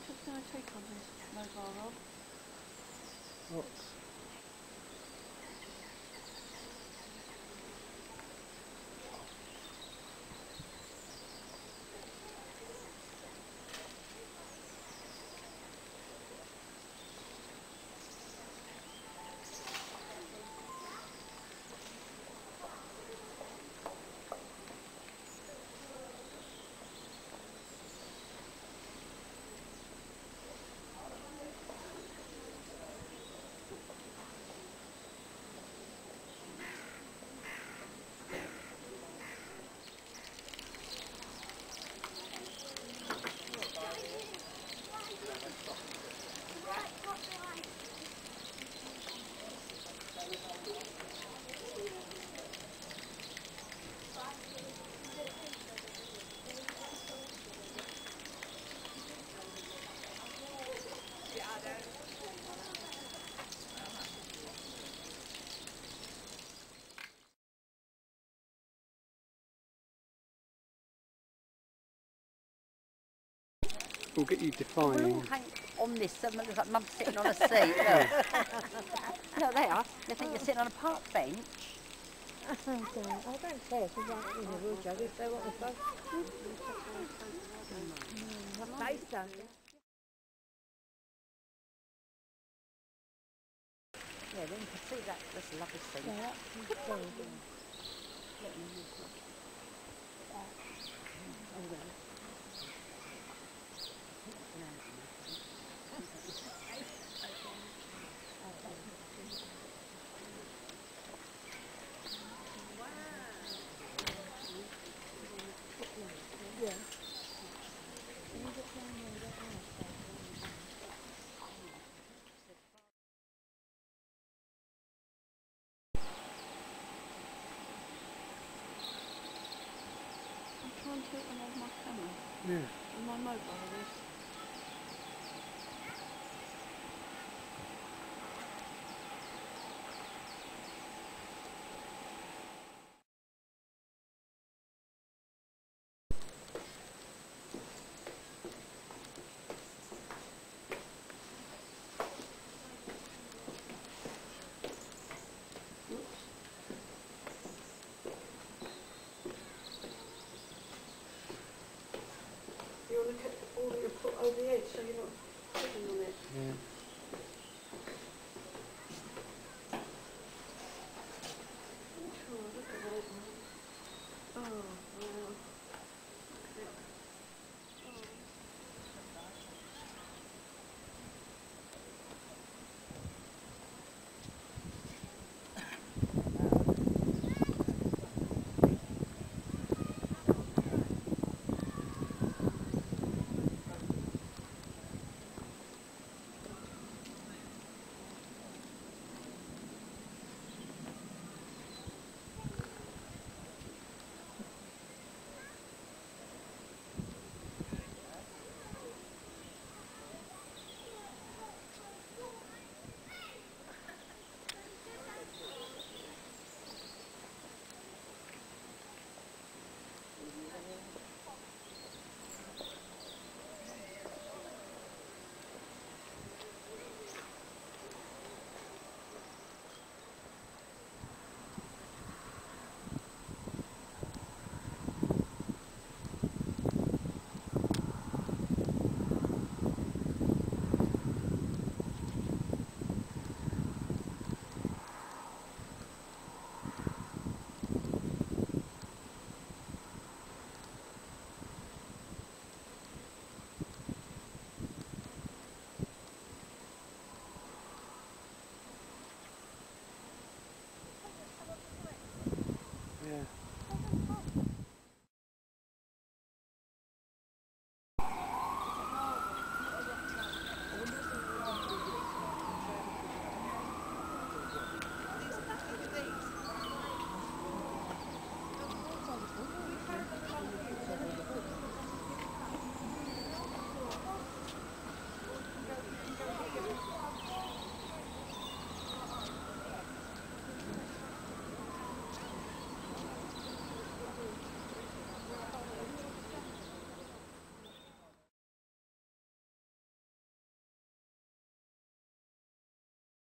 just going to take on this mobile, Rob? What? We'll get you defying. We'll all hang on this, so it looks like Mum's sitting on a seat. Look. No, they are. They think you're sitting on a park bench. I don't care, because I'm in a wheelchair, if they want me to. They don't. Yeah, then you can see that. That's a lovely scene. Yeah, that's very good. I'm trying to turn on my camera. Yeah. On my mobile is. You want to get all your foot over the edge so you're not sitting on it. Yeah.